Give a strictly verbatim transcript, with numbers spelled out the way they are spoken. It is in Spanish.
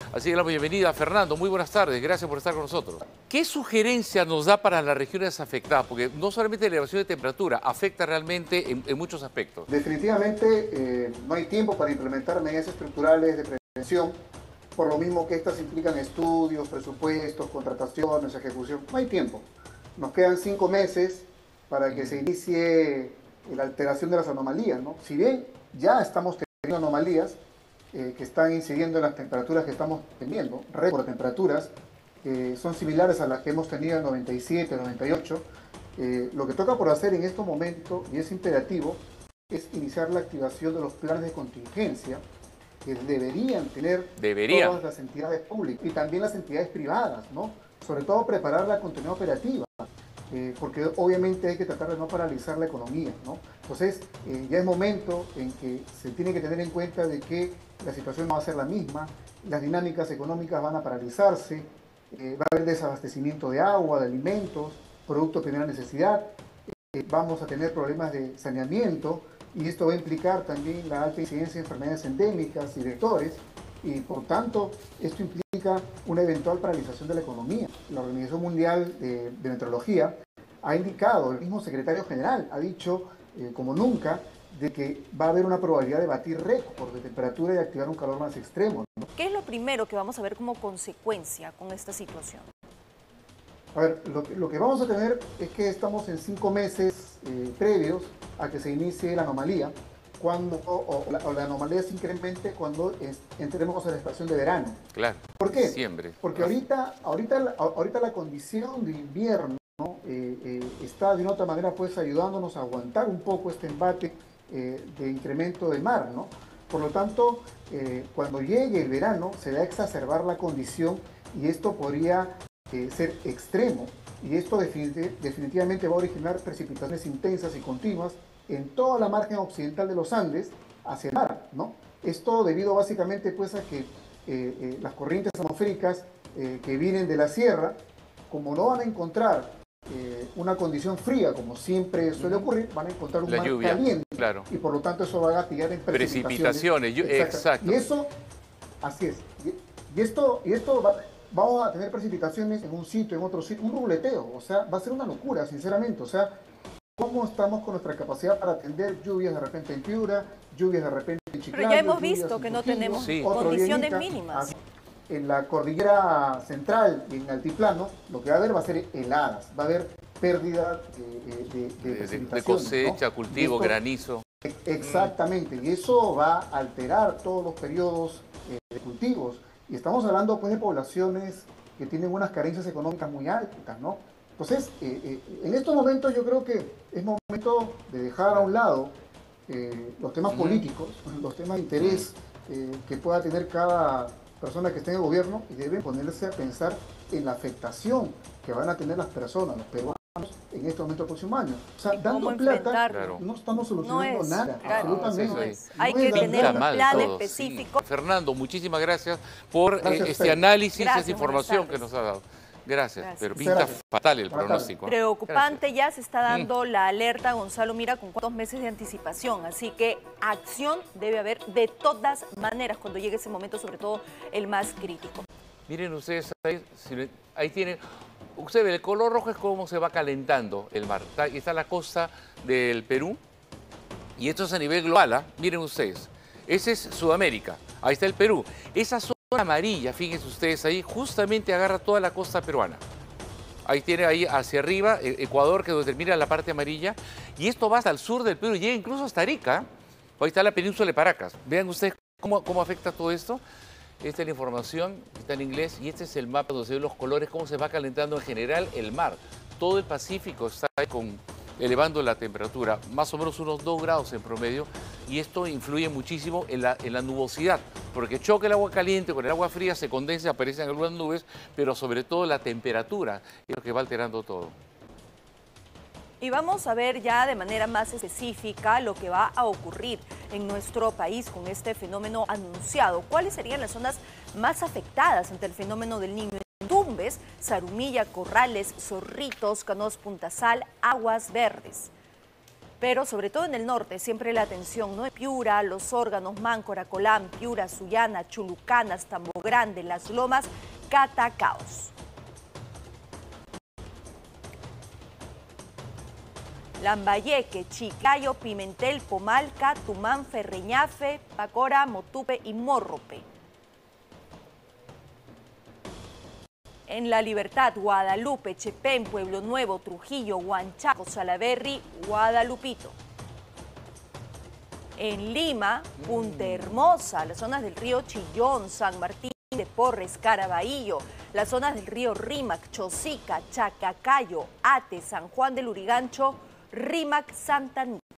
Así que la bienvenida, Fernando. Muy buenas tardes, gracias por estar con nosotros. ¿Qué sugerencia nos da para las regiones afectadas? Porque no solamente la elevación de temperatura, afecta realmente en, en muchos aspectos. Definitivamente eh, no hay tiempo para implementar medidas estructurales de prevención, por lo mismo que estas implican estudios, presupuestos, contrataciones, ejecución. No hay tiempo. Nos quedan cinco meses para que se inicie la alteración de las anomalías, ¿no? Si bien ya estamos teniendo anomalías eh, que están incidiendo en las temperaturas que estamos teniendo, récord de temperaturas, eh, son similares a las que hemos tenido en noventa y siete, noventa y ocho, eh, lo que toca por hacer en estos momentos, y es imperativo, es iniciar la activación de los planes de contingencia que deberían tener Deberían. todas las entidades públicas y también las entidades privadas, ¿no? Sobre todo preparar la continuidad operativa. Eh, porque obviamente hay que tratar de no paralizar la economía, ¿no? Entonces, eh, ya es momento en que se tiene que tener en cuenta de que la situación no va a ser la misma, las dinámicas económicas van a paralizarse, eh, va a haber desabastecimiento de agua, de alimentos, productos de primera necesidad, eh, vamos a tener problemas de saneamiento y esto va a implicar también la alta incidencia de enfermedades endémicas y vectores, y por tanto esto implica una eventual paralización de la economía. La Organización Mundial de, de Meteorología ha indicado, el mismo secretario general ha dicho eh, como nunca, de que va a haber una probabilidad de batir récord de temperatura y de activar un calor más extremo, ¿no? ¿Qué es lo primero que vamos a ver como consecuencia con esta situación? A ver, lo, lo que vamos a tener es que estamos en cinco meses eh, previos a que se inicie la anomalía, cuando o, o, la, o la anomalía se incremente cuando es, entremos a la estación de verano. Claro. ¿Por qué? Siempre. Porque ahorita, ahorita, ahorita la condición de invierno eh, eh, está de una otra manera pues ayudándonos a aguantar un poco este embate eh, de incremento del mar, ¿no? Por lo tanto, eh, cuando llegue el verano se va a exacerbar la condición y esto podría eh, ser extremo, y esto definitiv definitivamente va a originar precipitaciones intensas y continuas en toda la margen occidental de los Andes hacia el mar, ¿no? Esto debido básicamente pues a que eh, eh, las corrientes atmosféricas eh, que vienen de la sierra, como no van a encontrar eh, una condición fría, como siempre suele ocurrir, van a encontrar un la mar lluvia, caliente, claro. Y por lo tanto eso va a gatillar en precipitaciones. Precipitaciones, yo, exacto. Y eso, así es, y, y esto, y esto va, vamos a tener precipitaciones en un sitio, en otro sitio, un ruleteo, o sea, va a ser una locura, sinceramente, o sea, ¿cómo estamos con nuestra capacidad para atender lluvias de repente en Piura, lluvias de repente en Chiclayo? Pero ya hemos visto que no tenemos sí. condiciones mínimas. En la cordillera central y en el altiplano, lo que va a haber va a ser heladas, va a haber pérdida de, de, de, de, de, de ¿no? cosecha, cultivo, esto, granizo. Exactamente, y eso va a alterar todos los periodos eh, de cultivos. Y estamos hablando pues de poblaciones que tienen unas carencias económicas muy altas, ¿no? Entonces, eh, eh, en estos momentos yo creo que es momento de dejar a un lado eh, los temas mm. políticos, los temas de interés eh, que pueda tener cada persona que esté en el gobierno, y deben ponerse a pensar en la afectación que van a tener las personas, los peruanos, en este momento del próximo año. O sea, dando plata, claro. no estamos solucionando no es, nada, claro, absolutamente. no es. No Hay es que tener un plan todo, específico. Sí. Fernando, muchísimas gracias por gracias eh, este análisis, gracias, esta información que nos ha dado. Gracias, gracias. Pero pinta gracias. fatal el Buenas pronóstico. Tardes. Preocupante, gracias. Ya se está dando mm. la alerta, Gonzalo Mira, con cuántos meses de anticipación. Así que acción debe haber de todas maneras cuando llegue ese momento, sobre todo el más crítico. Miren ustedes, ahí, ahí tienen, usted ve, el color rojo es cómo se va calentando el mar. Está, está la costa del Perú, y esto es a nivel global, ¿eh? Miren ustedes, ese es Sudamérica, ahí está el Perú. Esa zona amarilla, fíjense ustedes ahí, justamente agarra toda la costa peruana. Ahí tiene ahí hacia arriba Ecuador, que termina la parte amarilla, y esto va hasta el sur del Perú, llega incluso hasta Arica. Ahí está la península de Paracas. Vean ustedes cómo, cómo afecta todo esto. Esta es la información, está en inglés, y este es el mapa donde se ven los colores, cómo se va calentando en general el mar. Todo el Pacífico está con, elevando la temperatura, más o menos unos dos grados en promedio, y esto influye muchísimo en la, en la nubosidad, porque choca el agua caliente con el agua fría, se condensa, aparecen algunas nubes, pero sobre todo la temperatura es lo que va alterando todo. Y vamos a ver ya de manera más específica lo que va a ocurrir en nuestro país con este fenómeno anunciado. ¿Cuáles serían las zonas más afectadas ante el fenómeno del Niño? Tumbes, Zarumilla, Corrales, Zorritos, Canoas, Punta Sal, Aguas Verdes. Pero sobre todo en el norte, siempre la atención, ¿no? Piura, Los Órganos, Máncora, Colán, Piura, Sullana, Chulucanas, Tambo Grande, Las Lomas, Catacaos. Lambayeque, Chiclayo, Pimentel, Pomalca, Tumán, Ferreñafe, Pacora, Motupe y Morrope. En La Libertad, Guadalupe, Chepén, Pueblo Nuevo, Trujillo, Huanchaco, Salaberry, Guadalupito. En Lima, Punta Hermosa, las zonas del río Chillón, San Martín de Porres, Caraballo, las zonas del río Rímac, Chosica, Chacacayo, Ate, San Juan del Urigancho, Rímac, Santa Anita.